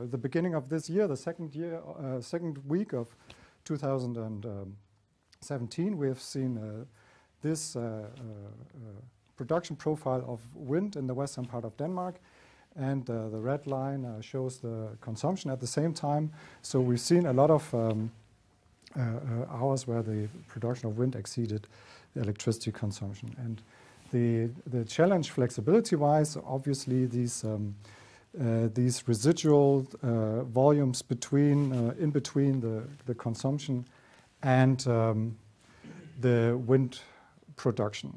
the beginning of this year, the second week of 2017, we have seen this production profile of wind in the western part of Denmark, and the red line shows the consumption at the same time. So we've seen a lot of hours where the production of wind exceeded the electricity consumption. And the challenge flexibility-wise, obviously these residual volumes in between the consumption and the wind production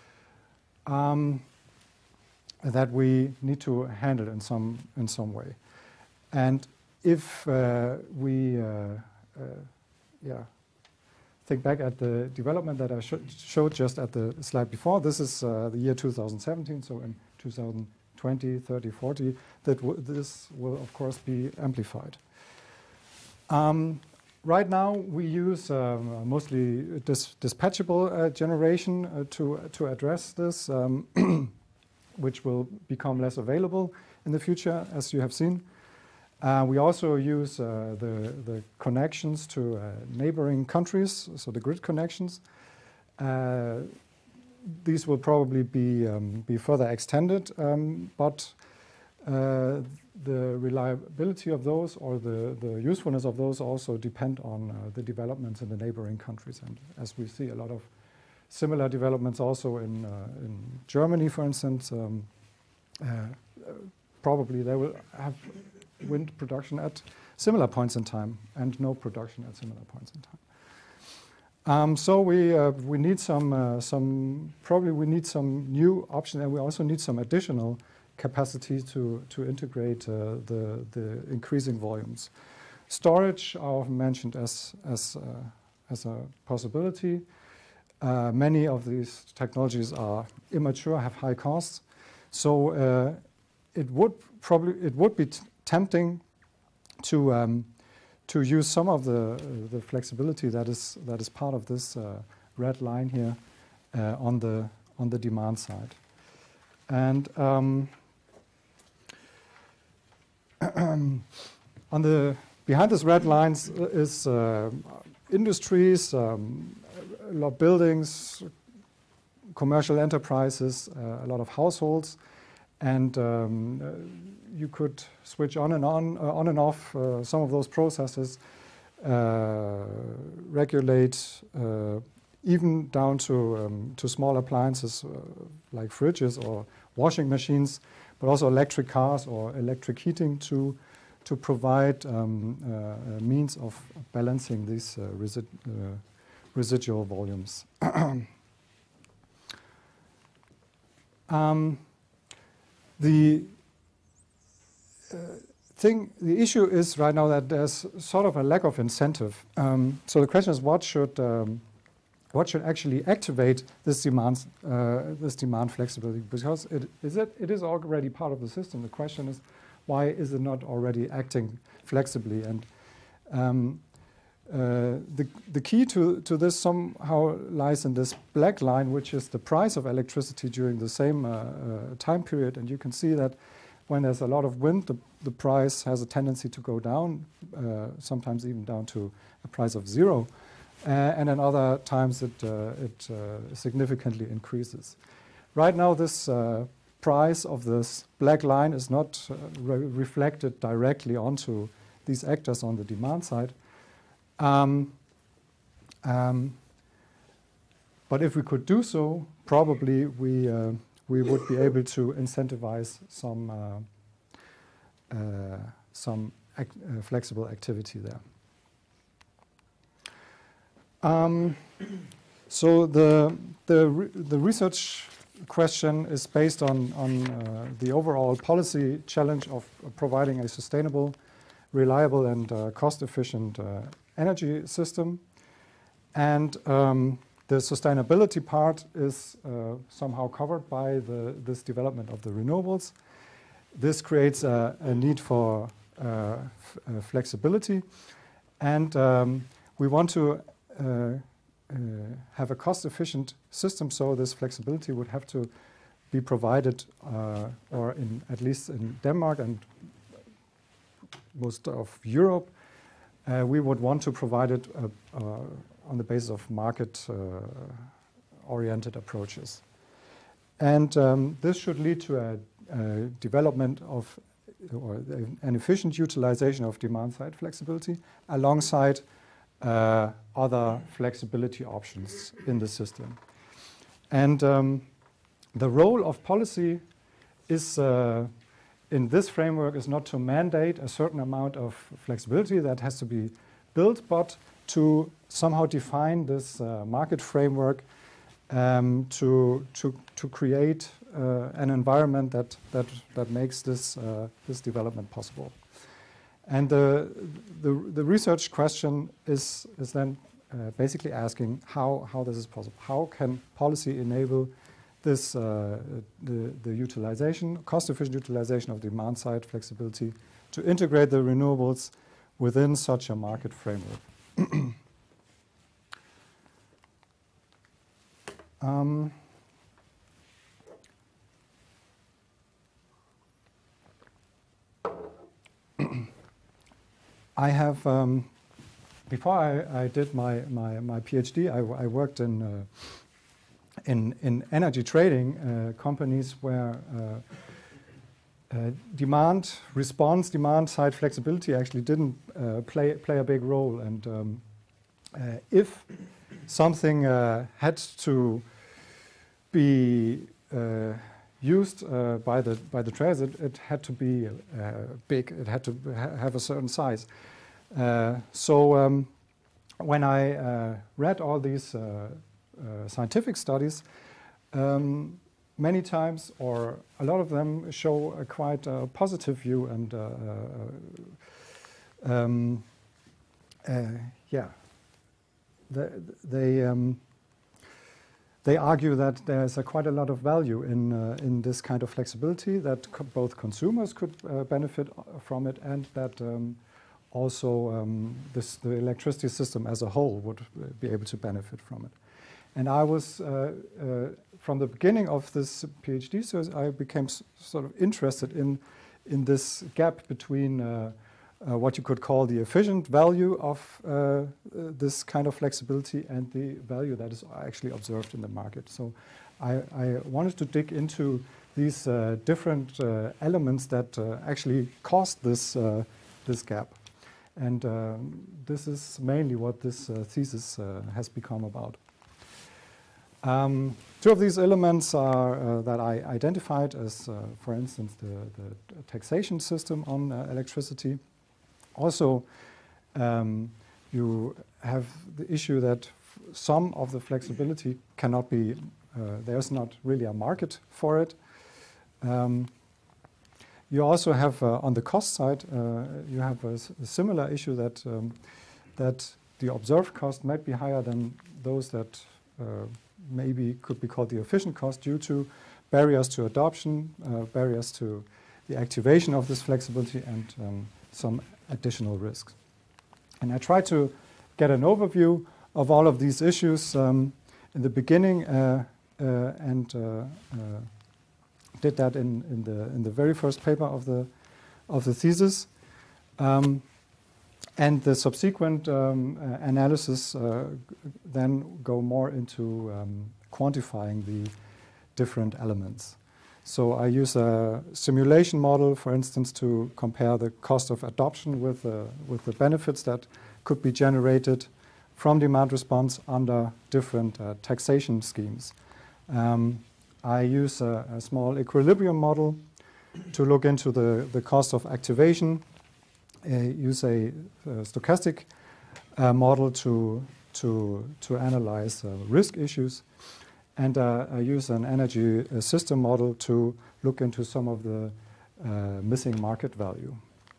that we need to handle in some way. And if we think back at the development that I showed just at the slide before, this is the year 2017, so in 2020, 30, 40, this will of course be amplified. Right now we use mostly dispatchable generation to address this, which will become less available in the future, as you have seen. We also use the connections to neighboring countries, so the grid connections. These will probably be further extended, but the reliability of those or the usefulness of those also depend on the developments in the neighboring countries. And as we see a lot of similar developments also in Germany, for instance, probably they will have wind production at similar points in time and no production at similar points in time. So we need probably some new options, and we also need some additional capacity to integrate the increasing volumes. Storage I often mentioned as a possibility. Many of these technologies are immature, have high costs, so it would be tempting to use some of the flexibility that is part of this red line here on the demand side. And behind this red lines is industries, a lot of buildings, commercial enterprises, a lot of households, and you could switch on and off some of those processes, regulate even down to small appliances like fridges or washing machines, but also electric cars or electric heating to provide a means of balancing these residual volumes. The issue is right now that there's sort of a lack of incentive. So the question is, what should actually activate this demand flexibility? Because it is already part of the system. The question is, why is it not already acting flexibly? And the key to this somehow lies in this black line, which is the price of electricity during the same time period. And you can see that when there's a lot of wind, the price has a tendency to go down, sometimes even down to a price of zero. And in other times it significantly increases. Right now this price of this black line is not reflected directly onto these actors on the demand side. But if we could do so, probably we would be able to incentivize some flexible activity there. So the research question is based on the overall policy challenge of providing a sustainable, reliable, and cost-efficient energy system. And the sustainability part is somehow covered by this development of the renewables. This creates a need for flexibility, and we want to have a cost-efficient system, so this flexibility would have to be provided, or at least in Denmark and Europe, we would want to provide it on the basis of market-oriented approaches. And this should lead to a development of or an efficient utilization of demand-side flexibility alongside other flexibility options in the system. And the role of policy is in this framework is not to mandate a certain amount of flexibility that has to be built, but to somehow define this market framework to create an environment that makes this development possible. And the research question is then basically asking how this is possible. How can policy enable this the utilization, cost-efficient utilization of demand-side flexibility to integrate the renewables within such a market framework? I have, before I did my PhD, I worked in energy trading companies where demand response, demand-side flexibility actually didn't play a big role. And if something had to be used by the traders, it had to be big. It had to have a certain size. So when I read all these scientific studies, many times, or a lot of them, show a quite positive view, and yeah, they argue that there's quite a lot of value in this kind of flexibility, that both consumers could benefit from it, and that also the electricity system as a whole would be able to benefit from it. And I was, from the beginning of this PhD, so I became sort of interested in this gap between what you could call the efficient value of this kind of flexibility and the value that is actually observed in the market. So I wanted to dig into these different elements that actually caused this gap. And this is mainly what this thesis has become about. Two of these elements are that I identified as, for instance, the taxation system on electricity. Also, you have the issue that some of the flexibility cannot be, there's not really a market for it. You also have, on the cost side, you have a similar issue that, that the observed cost might be higher than those that maybe could be called the efficient cost due to barriers to adoption, barriers to the activation of this flexibility, and some additional risks. And I tried to get an overview of all of these issues in the beginning, and did that in the very first paper of the thesis. And the subsequent analysis then go more into quantifying the different elements. So I use a simulation model, for instance, to compare the cost of adoption with the benefits that could be generated from demand response under different taxation schemes. I use a small equilibrium model to look into the cost of activation. Use a stochastic model to analyze risk issues, and I use an energy system model to look into some of the missing market value.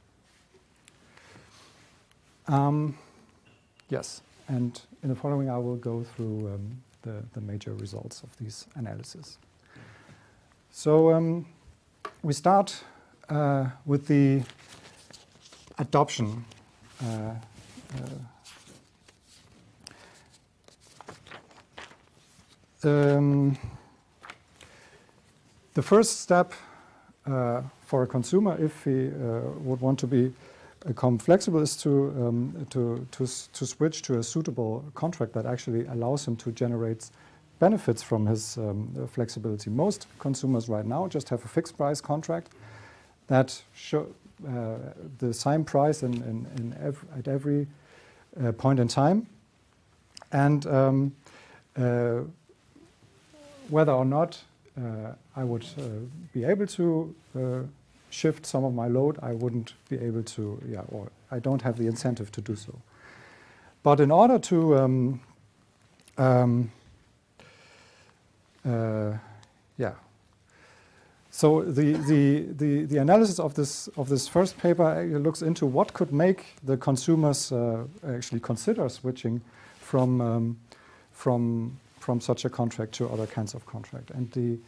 Yes, and in the following I will go through the major results of these analyses. So we start with the adoption. The first step for a consumer, if he would want to be become flexible is to switch to a suitable contract that actually allows him to generate benefits from his flexibility. Most consumers right now just have a fixed price contract that the same price at every point in time, and whether or not I would be able to shift some of my load, I wouldn't be able to, or I don't have the incentive to do so. But in order to, so the analysis of this first paper looks into what could make the consumers actually consider switching from such a contract to other kinds of contract. And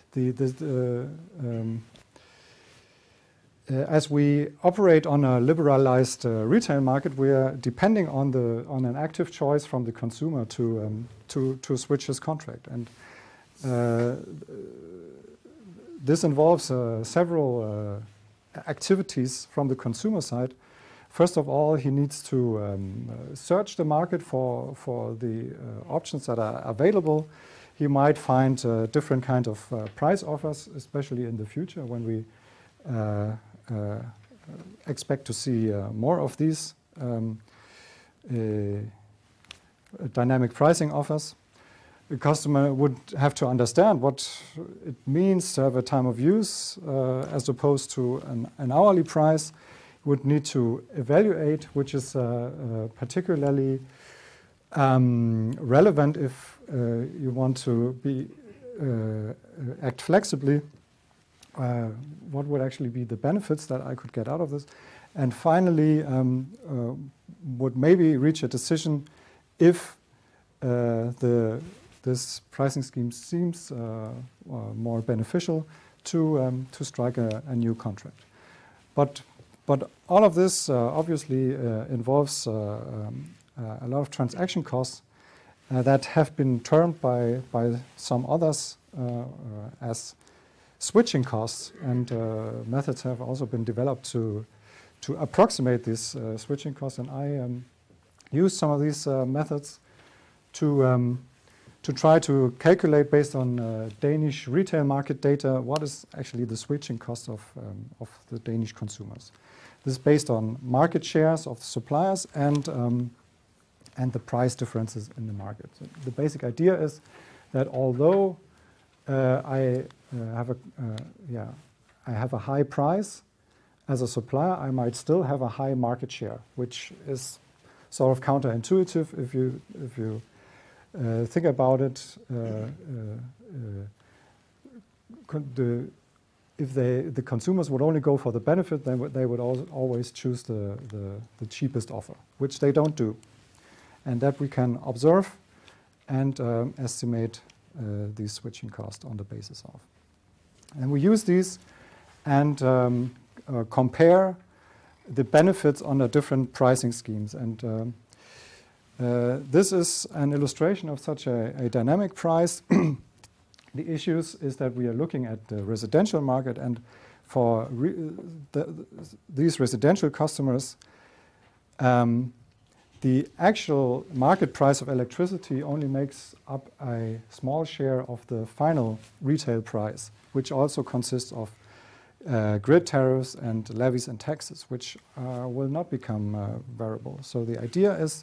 as we operate on a liberalized retail market, we are depending on an active choice from the consumer to switch his contract. And this involves several activities from the consumer side. First of all, he needs to search the market for the options that are available. He might find different kind of price offers, especially in the future when we expect to see more of these dynamic pricing offers. The customer would have to understand what it means to have a time of use as opposed to an hourly price. Would need to evaluate, which is particularly relevant if you want to act flexibly. What would actually be the benefits that I could get out of this? And finally, would maybe reach a decision if this pricing scheme seems more beneficial to strike a new contract. But all of this obviously involves a lot of transaction costs that have been termed by some others as switching costs, and methods have also been developed to approximate these switching costs. And I use some of these methods to try to calculate, based on Danish retail market data, what is actually the switching cost of the Danish consumers. This is based on market shares of the suppliers and the price differences in the market. So the basic idea is that although I have a high price as a supplier, I might still have a high market share, which is sort of counterintuitive if you think about it. If the consumers would only go for the benefit, then they would always choose the cheapest offer, which they don't do. And that we can observe and estimate these switching costs on the basis of. And we use these and compare the benefits under different pricing schemes. And this is an illustration of such a dynamic price. The issues is that we are looking at the residential market, and for these residential customers, the actual market price of electricity only makes up a small share of the final retail price, which also consists of grid tariffs and levies and taxes, which will not become variable. So the idea is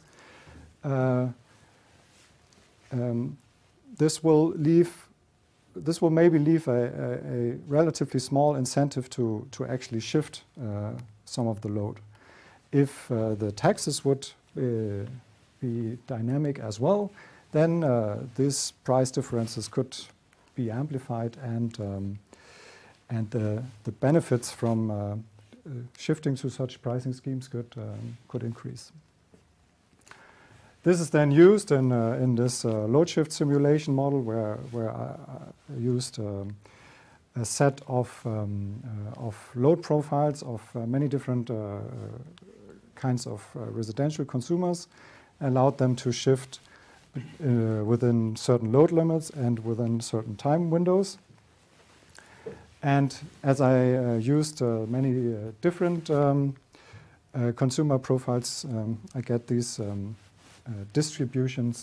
this will maybe leave a relatively small incentive to actually shift some of the load. If the taxes would be dynamic as well, then these price differences could be amplified, and the benefits from shifting to such pricing schemes could increase. This is then used in this load shift simulation model, where I used a set of load profiles of many different kinds of residential consumers, allowed them to shift within certain load limits and within certain time windows. And as I used many different consumer profiles, I get these distributions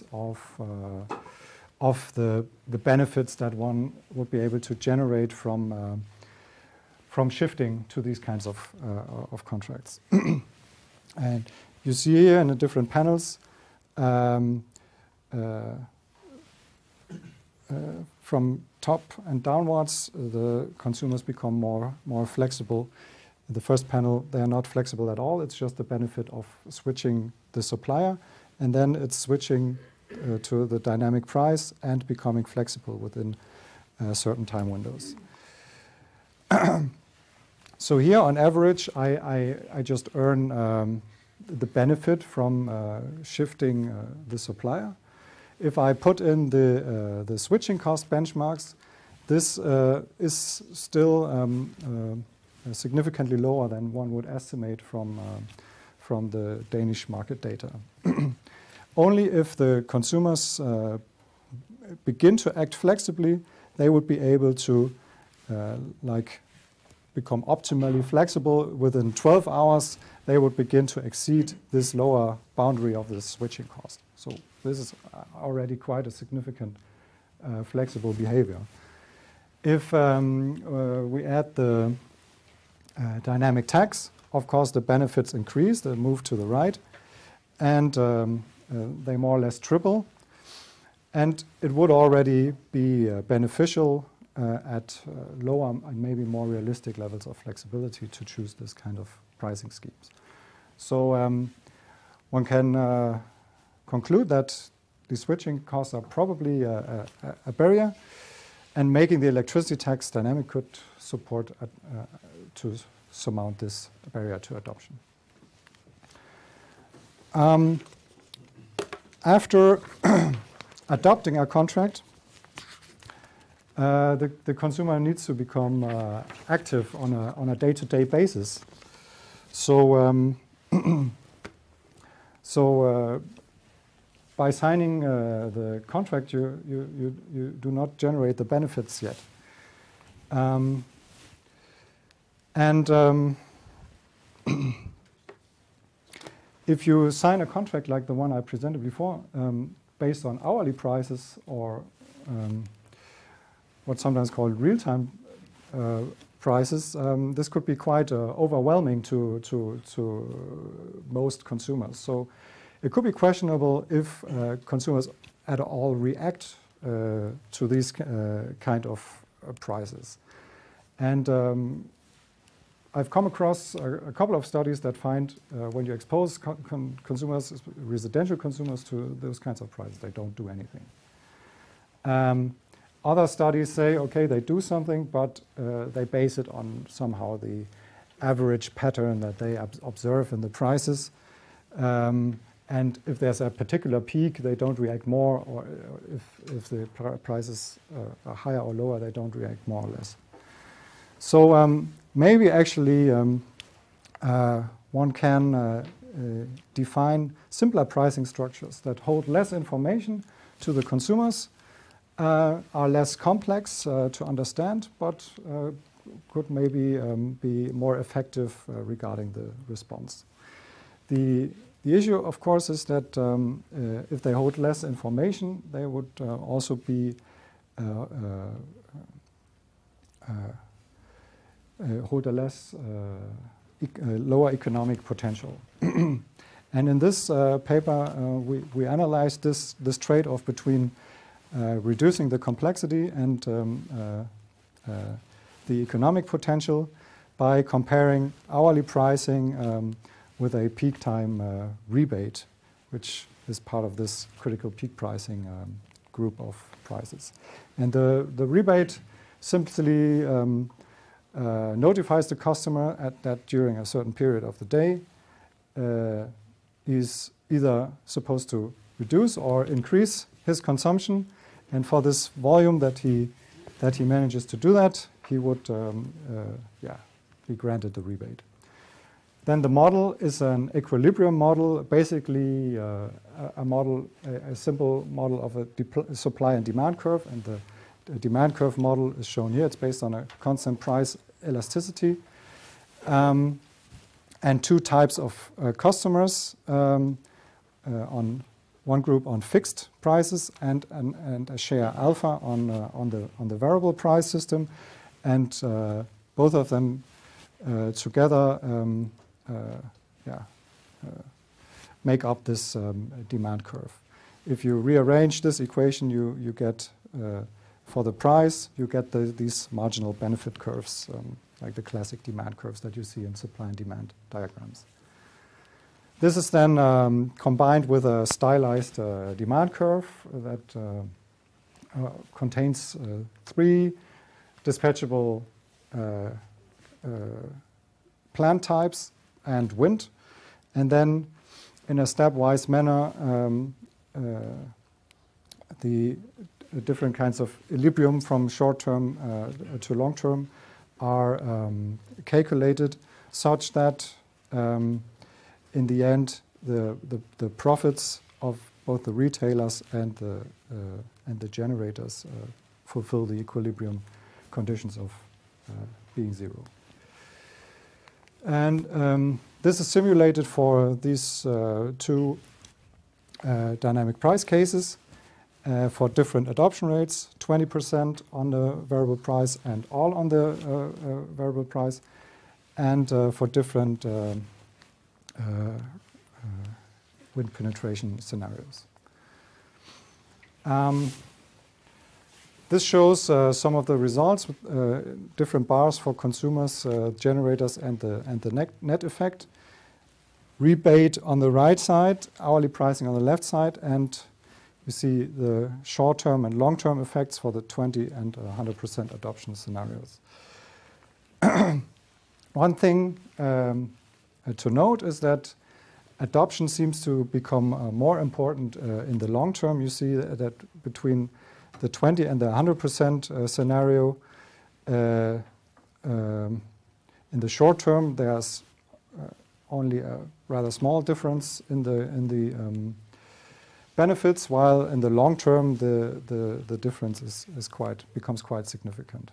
of the benefits that one would be able to generate from shifting to these kinds of contracts. And you see here in the different panels from top and downwards, the consumers become more flexible. In the first panel, they are not flexible at all. It's just the benefit of switching the supplier, and then it's switching to the dynamic price and becoming flexible within certain time windows. So here, on average, I just earn the benefit from shifting the supplier. If I put in the switching cost benchmarks, this is still significantly lower than one would estimate from the Danish market data. Only if the consumers begin to act flexibly, they would be able to become optimally flexible. Within 12 hours, they would begin to exceed this lower boundary of the switching cost. So this is already quite a significant flexible behavior. If we add the dynamic tax, of course the benefits increase, they move to the right, and they more or less triple. And it would already be beneficial at lower and maybe more realistic levels of flexibility to choose this kind of pricing schemes. So one can conclude that the switching costs are probably a barrier, and making the electricity tax dynamic could support to surmount this barrier to adoption. After adopting a contract, the consumer needs to become active on a day-to-day basis. So, by signing the contract, you do not generate the benefits yet. If you sign a contract like the one I presented before, based on hourly prices or what's sometimes called real-time prices, this could be quite overwhelming to most consumers. So it could be questionable if consumers at all react to these kind of prices. And I've come across a couple of studies that find when you expose consumers, residential consumers, to those kinds of prices, they don't do anything. Other studies say, okay, they do something, but they base it on somehow the average pattern that they observe in the prices. And if there's a particular peak, they don't react more, or if the prices are higher or lower, they don't react more or less. So maybe actually one can define simpler pricing structures that hold less information to the consumers, are less complex to understand, but could maybe be more effective regarding the response. The issue, of course, is that if they hold less information, they would also be hold a lower economic potential. And in this paper, we analyzed this trade-off between reducing the complexity and the economic potential by comparing hourly pricing with a peak time rebate, which is part of this critical peak pricing group of prices. And the rebate simply notifies the customer that during a certain period of the day he's either supposed to reduce or increase his consumption, and for this volume that he manages to do that, he would be granted the rebate. Then the model is an equilibrium model, basically a simple model of a supply and demand curve, and the demand curve model is shown here. It's based on a constant price elasticity. And and two types of customers, on one group on fixed prices and a share alpha on the variable price system, and both of them together make up this demand curve. If you rearrange this equation, you get for the price, you get these marginal benefit curves, like the classic demand curves that you see in supply and demand diagrams. This is then combined with a stylized demand curve that contains three dispatchable plant types and wind, and then in a stepwise manner the different kinds of equilibrium from short-term to long-term are calculated such that in the end the profits of both the retailers and the generators fulfill the equilibrium conditions of being zero. And this is simulated for these two dynamic price cases for different adoption rates, 20% on the variable price and all on the variable price, and for different wind penetration scenarios. This shows some of the results with different bars for consumers, generators, and the net effect. Rebate on the right side, hourly pricing on the left side, and you see the short-term and long-term effects for the 20 and 100% adoption scenarios. One thing to note is that adoption seems to become more important in the long term. You see that between the 20 and the 100% scenario, in the short term, there's only a rather small difference in the benefits, while in the long term the difference becomes quite significant.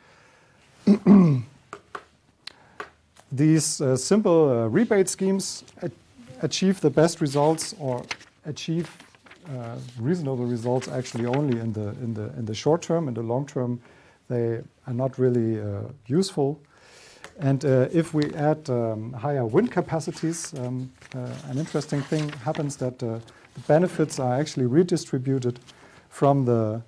These simple rebate schemes achieve the best results, or achieve reasonable results, actually only in the short term. In the long term, they are not really useful. And if we add higher wind capacities, an interesting thing happens that the benefits are actually redistributed from the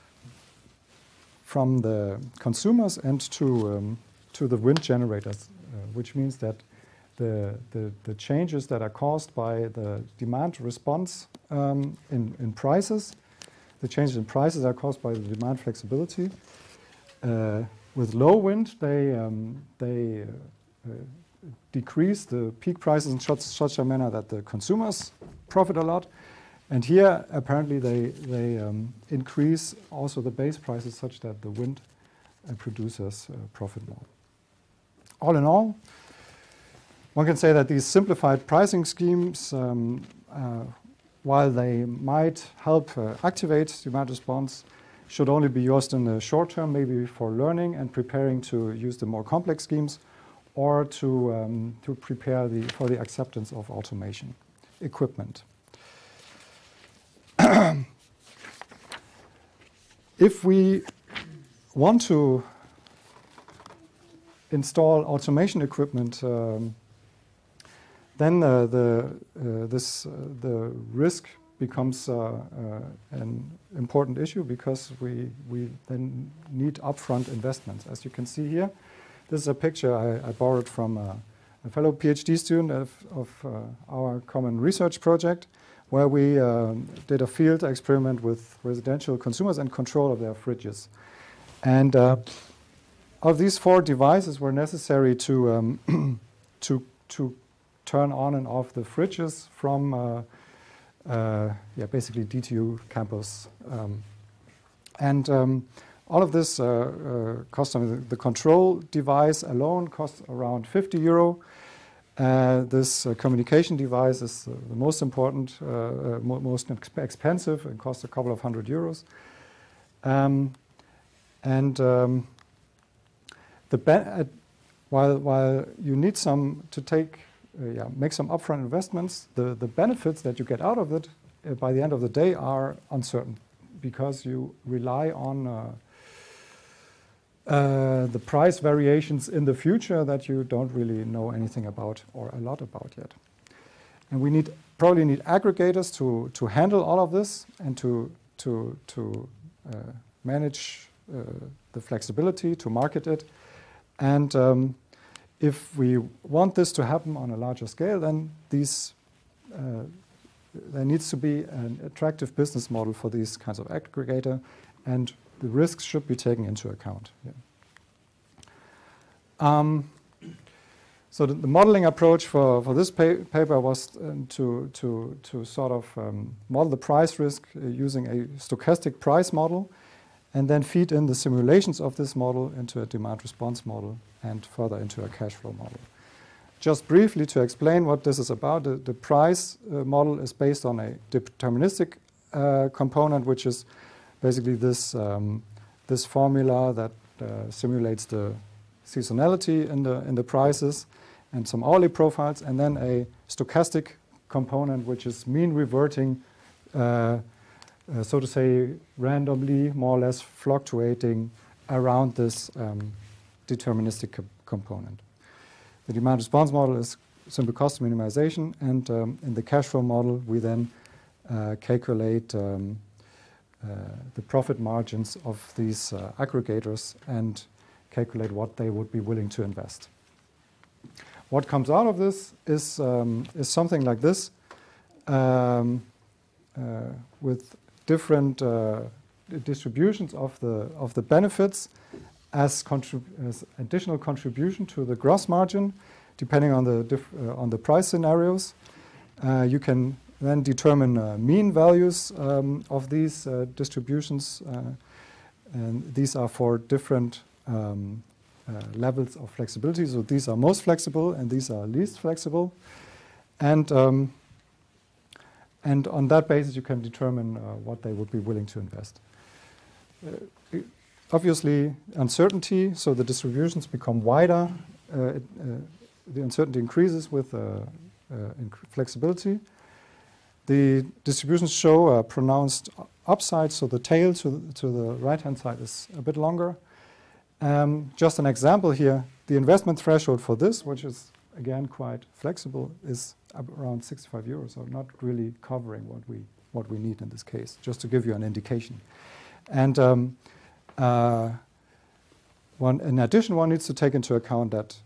consumers and to the wind generators, which means that the changes that are caused by the demand response in prices, the changes in prices are caused by the demand flexibility. With low wind, they decrease the peak prices in such a manner that the consumers profit a lot. And here, apparently, they increase also the base prices such that the wind producers profit more. All in all, one can say that these simplified pricing schemes, while they might help activate demand response, should only be used in the short term, maybe for learning and preparing to use the more complex schemes, or to prepare for the acceptance of automation equipment. If we want to install automation equipment, then the risk becomes an important issue, because we then need upfront investments. As you can see here, this is a picture I borrowed from a fellow PhD student of our common research project, where we did a field experiment with residential consumers and control of their fridges. And of these 4 devices were necessary to turn on and off the fridges from basically DTU campus. All of this cost, the control device alone costs around 50 euro. This communication device is the most important, most expensive, and costs a couple of €100. While you need some to take make some upfront investments. The benefits that you get out of it by the end of the day are uncertain, because you rely on the price variations in the future that you don't really know anything about or a lot about yet. And we probably need aggregators to handle all of this and to manage the flexibility, to market it. And if we want this to happen on a larger scale, then there needs to be an attractive business model for these kinds of aggregator, and the risks should be taken into account. Yeah. So the modeling approach for this paper was to sort of model the price risk using a stochastic price model, and then feed in the simulations of this model into a demand response model and further into a cash flow model. Just briefly to explain what this is about, the price model is based on a deterministic component, which is basically this formula that simulates the seasonality in the prices and some hourly profiles, and then a stochastic component, which is mean reverting, so to say, randomly, more or less fluctuating around this deterministic component. The demand response model is simple cost minimization, and in the cash flow model, we then calculate the profit margins of these aggregators and calculate what they would be willing to invest. What comes out of this is something like this, with different distributions of the benefits as additional contribution to the gross margin, depending on the price scenarios. You can then determine mean values of these distributions, and these are for different levels of flexibility. So these are most flexible, and these are least flexible, and on that basis, you can determine what they would be willing to invest. Obviously, uncertainty, so the distributions become wider. The uncertainty increases with flexibility. The distributions show a pronounced upside, so the tail to the right-hand side is a bit longer. Just an example here, the investment threshold for this, which is again quite flexible, is around 65 euros, so not really covering what we need in this case, just to give you an indication. And in addition, one needs to take into account that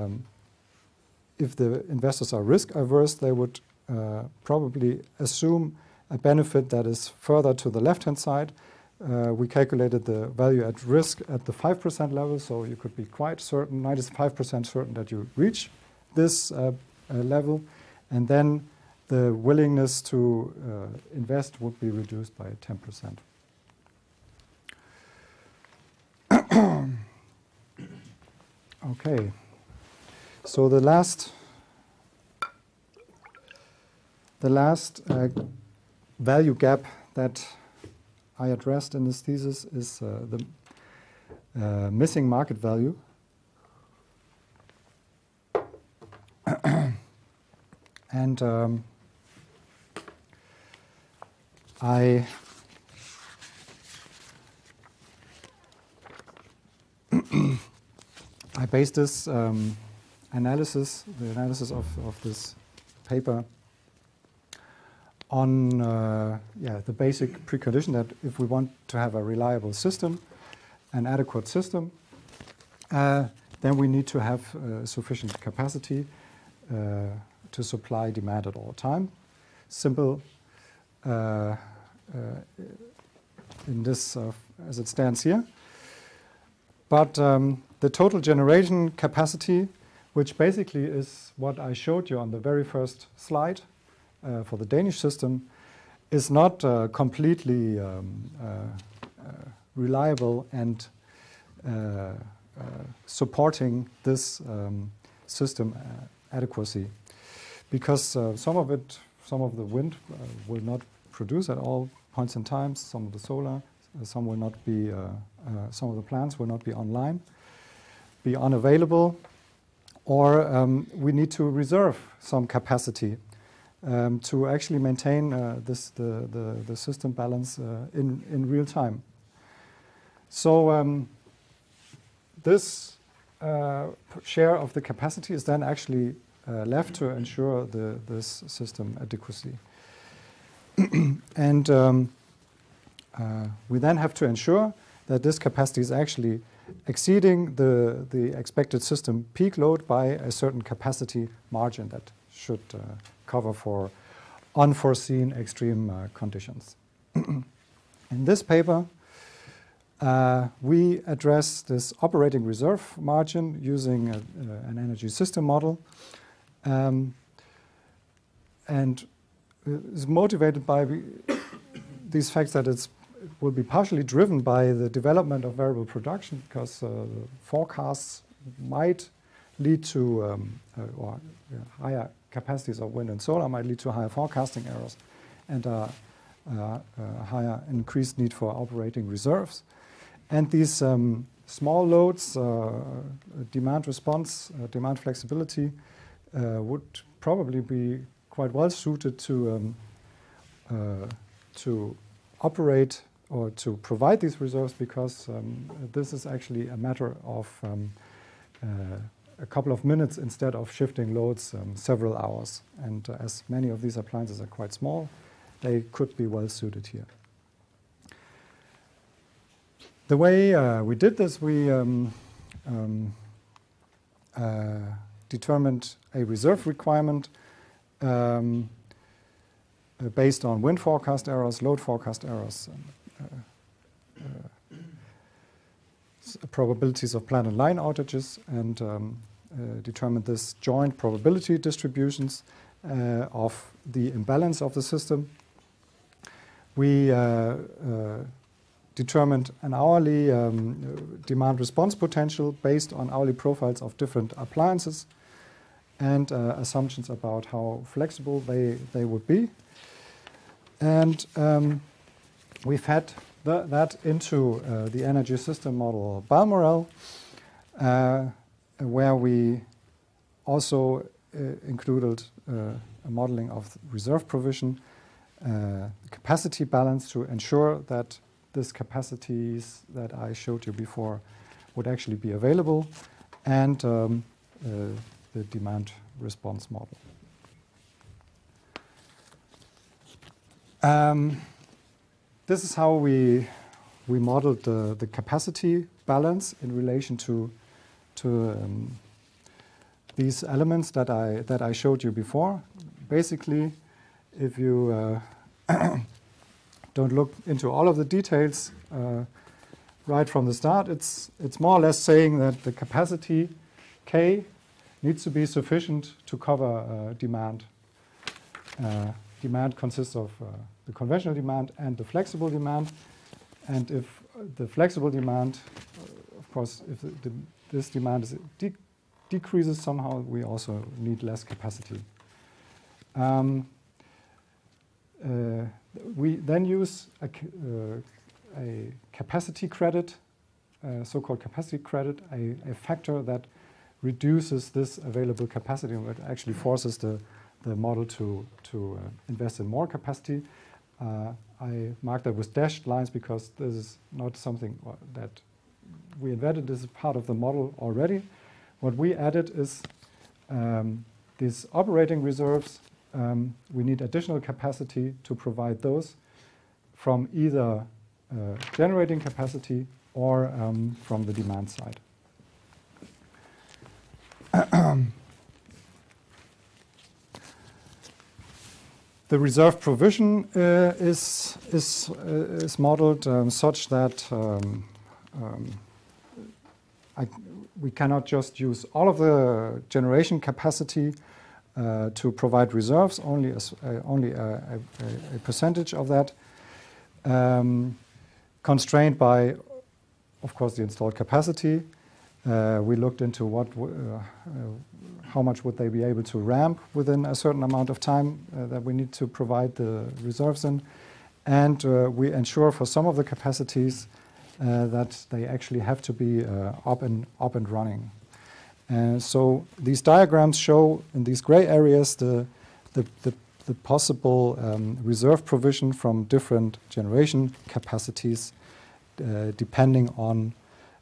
if the investors are risk averse, they would probably assume a benefit that is further to the left-hand side. We calculated the value at risk at the 5% level, so you could be quite certain, 95% certain that you reach this level, and then the willingness to invest would be reduced by 10%. Okay, so the last value gap that I addressed in this thesis is the missing market value. And I based this analysis, the analysis of this paper, on the basic precondition that if we want to have a reliable system, an adequate system, then we need to have sufficient capacity to supply demand at all time. Simple in this as it stands here. But the total generation capacity, which basically is what I showed you on the very first slide for the Danish system, is not completely reliable and supporting this system adequacy, because some of the wind will not produce at all points in time, some of the solar, some will not be, some of the plants will not be online, be unavailable, or we need to reserve some capacity to actually maintain the system balance in real time. So this share of the capacity is then actually left to ensure this system adequacy. And we then have to ensure that this capacity is actually exceeding the expected system peak load by a certain capacity margin that should cover for unforeseen extreme conditions. In this paper, we address this operating reserve margin using an energy system model, and is motivated by these facts that it will be partially driven by the development of variable production, because forecasts might lead to higher capacities of wind and solar might lead to higher forecasting errors and higher increased need for operating reserves. And these small loads, demand response, demand flexibility, would probably be quite well suited to operate or to provide these reserves, because this is actually a matter of a couple of minutes instead of shifting loads several hours. And as many of these appliances are quite small, they could be well suited here. The way we did this, we determined a reserve requirement based on wind forecast errors, load forecast errors, probabilities of plant and line outages, and determined this joint probability distributions of the imbalance of the system. We determined an hourly demand response potential based on hourly profiles of different appliances and assumptions about how flexible they would be. And we fed that into the energy system model Balmoral, where we also included a modeling of reserve provision, capacity balance to ensure that these capacities that I showed you before would actually be available, and the demand response model. This is how we modeled the capacity balance in relation to these elements that I showed you before. Basically, if you don't look into all of the details right from the start, it's more or less saying that the capacity K needs to be sufficient to cover demand. Demand consists of the conventional demand and the flexible demand. And if the flexible demand, of course, if this demand decreases somehow, we also need less capacity. We then use a capacity credit, so-called capacity credit, a factor that reduces this available capacity and actually forces the model to invest in more capacity. I marked that with dashed lines because this is not something that we invented. This is part of the model already. What we added is these operating reserves. We need additional capacity to provide those from either generating capacity or from the demand side. The reserve provision is modeled such that we cannot just use all of the generation capacity to provide reserves, only a percentage of that, constrained by, of course, the installed capacity. We looked into how much would they be able to ramp within a certain amount of time that we need to provide the reserves in. And we ensure for some of the capacities that they actually have to be up and running. So these diagrams show in these gray areas the possible reserve provision from different generation capacities, depending on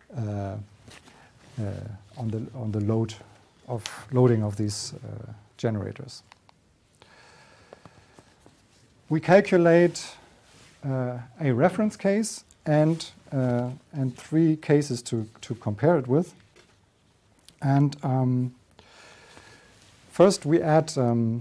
the loading of these generators. We calculate a reference case and 3 cases to compare it with. And first we add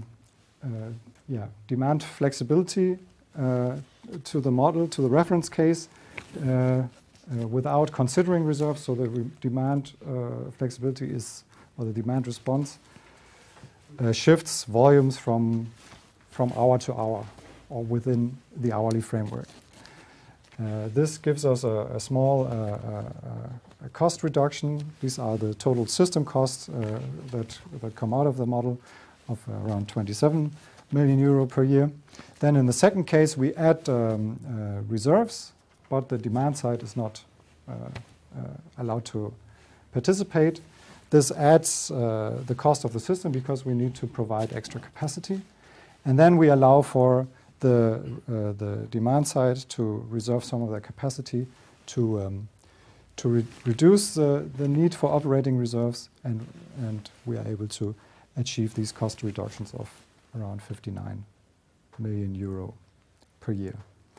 demand flexibility to the model, to the reference case, without considering reserves. So the demand flexibility is, or the demand response, shifts volumes from hour to hour or within the hourly framework. This gives us a small cost reduction. These are the total system costs that come out of the model of around 27 million euro per year. Then in the second case, we add reserves, but the demand side is not allowed to participate. This adds the cost of the system because we need to provide extra capacity. And then we allow for the demand side to reserve some of their capacity to reduce the need for operating reserves, and we are able to achieve these cost reductions of around 59 million euro per year.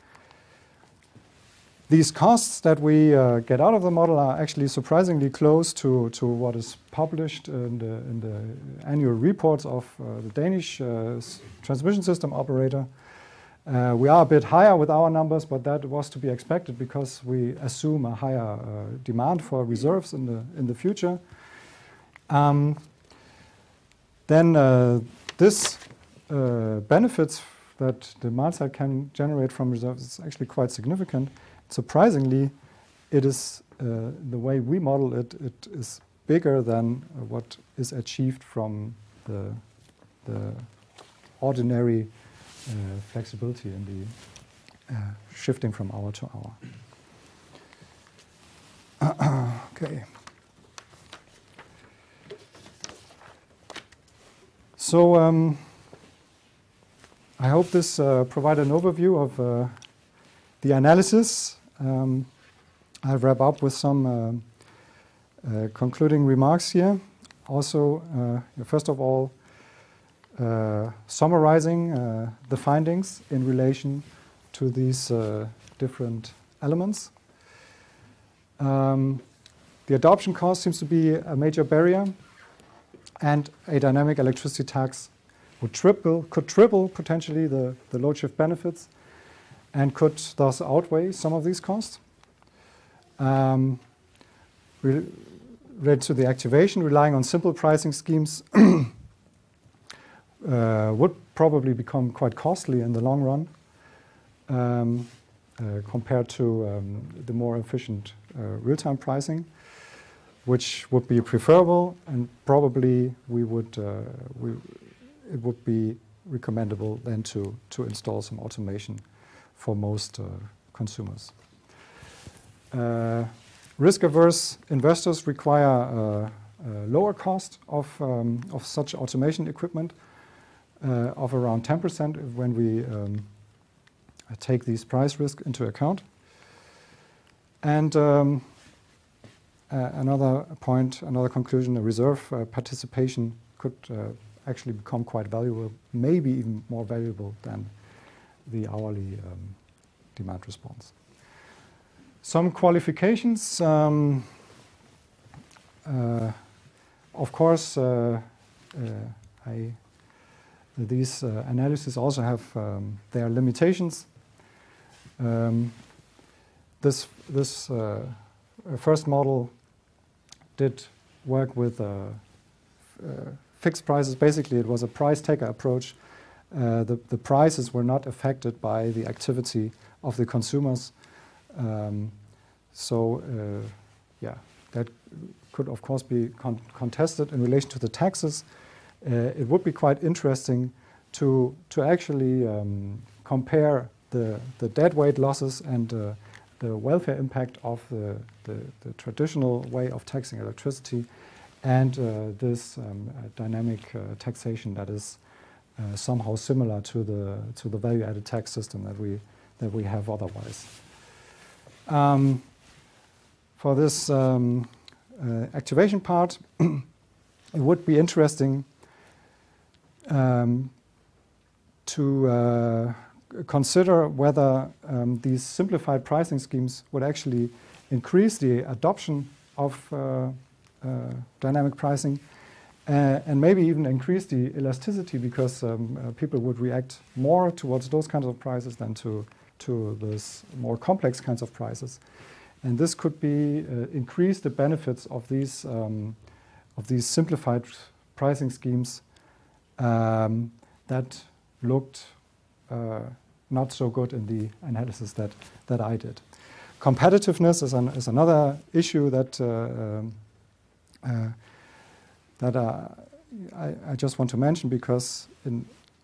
These costs that we get out of the model are actually surprisingly close to what is published in the annual reports of the Danish transmission system operator. We are a bit higher with our numbers, but that was to be expected because we assume a higher demand for reserves in the future. This benefits that demand side can generate from reserves is actually quite significant. Surprisingly, it is the way we model it. It is bigger than what is achieved from the ordinary flexibility in the shifting from hour to hour. Okay. So I hope this provided an overview of the analysis. I'll wrap up with some concluding remarks here. Also, first of all, summarizing the findings in relation to these different elements. The adoption cost seems to be a major barrier, and a dynamic electricity tax could triple potentially the load shift benefits, and could thus outweigh some of these costs. Related to the activation, relying on simple pricing schemes would probably become quite costly in the long run compared to the more efficient real-time pricing, which would be preferable, and probably it would be recommendable then to install some automation for most consumers. Risk-averse investors require a lower cost of such automation equipment of around 10% when we take these price risks into account. And another point, another conclusion, a reserve participation could actually become quite valuable, maybe even more valuable than the hourly demand response. Some qualifications. Of course, these analyses also have their limitations. This first model did work with fixed prices. Basically, it was a price taker approach. The prices were not affected by the activity of the consumers. That could of course be contested in relation to the taxes. It would be quite interesting to actually compare the deadweight losses and the welfare impact of the traditional way of taxing electricity and this dynamic taxation that is somehow similar to the value-added tax system that we have otherwise. For this activation part, it would be interesting to consider whether these simplified pricing schemes would actually increase the adoption of dynamic pricing and maybe even increase the elasticity, because people would react more towards those kinds of prices than to those more complex kinds of prices. And this could be increase the benefits of these simplified pricing schemes that looked not so good in the analysis that I did. Competitiveness is another issue that I just want to mention, because in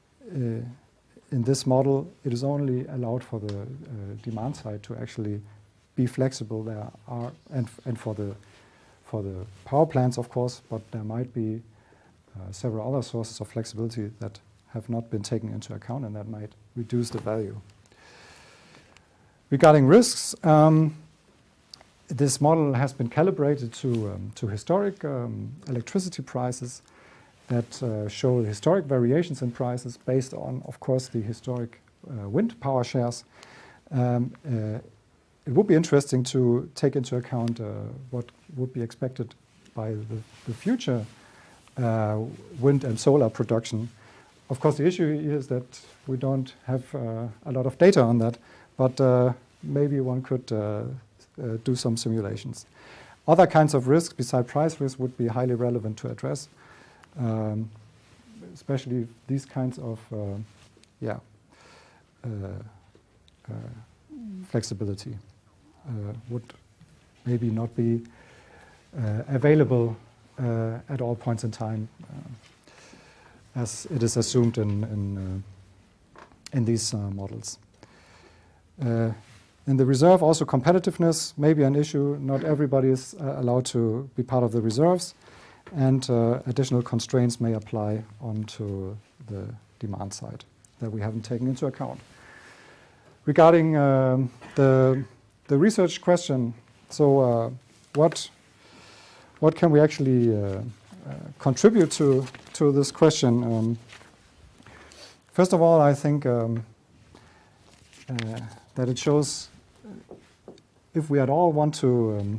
this model it is only allowed for the demand side to actually be flexible. There are and for the power plants, of course, but there might be several other sources of flexibility that have not been taken into account, and that might reduce the value. Regarding risks, this model has been calibrated to historic electricity prices that show historic variations in prices based on, of course, the historic wind power shares. It would be interesting to take into account what would be expected by the future wind and solar production. Of course, the issue is that we don't have a lot of data on that, but maybe one could do some simulations. Other kinds of risks besides price risk would be highly relevant to address, especially these kinds of flexibility would maybe not be available at all points in time, as it is assumed in these models. In the reserve, also competitiveness may be an issue. Not everybody is allowed to be part of the reserves, and additional constraints may apply onto the demand side that we haven't taken into account. Regarding the research question, so what can we actually contribute to this question? First of all, I think that it shows if we at all want to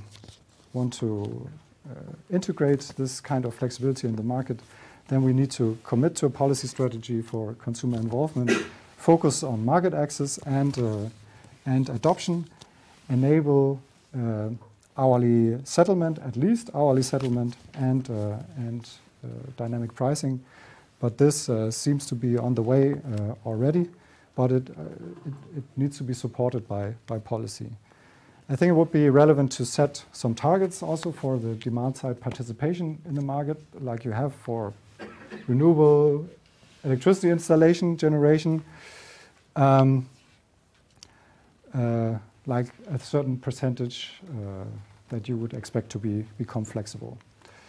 integrate this kind of flexibility in the market, then we need to commit to a policy strategy for consumer involvement, focus on market access and adoption, enable hourly settlement, at least hourly settlement, and dynamic pricing. But this seems to be on the way already, but it needs to be supported by policy. I think it would be relevant to set some targets also for the demand side participation in the market, like you have for renewable electricity installation generation, like a certain percentage that you would expect to become flexible.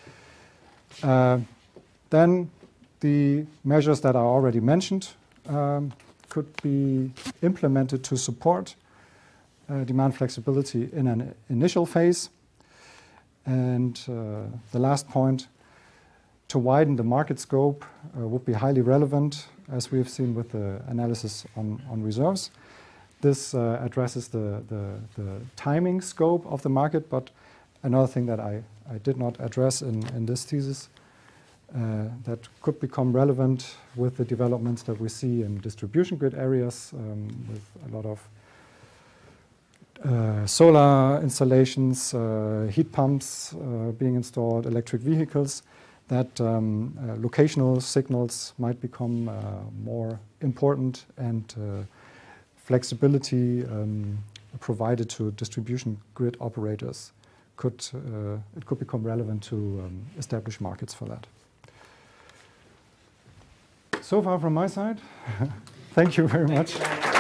Then the measures that are already mentioned could be implemented to support demand flexibility in an initial phase. And the last point, to widen the market scope would be highly relevant, as we have seen with the analysis on reserves. This addresses the timing scope of the market, but another thing that I did not address in this thesis that could become relevant with the developments that we see in distribution grid areas with a lot of solar installations, heat pumps being installed, electric vehicles, that locational signals might become more important, and flexibility provided to distribution grid operators could become relevant to establish markets for that. So far from my side. Thank you very much.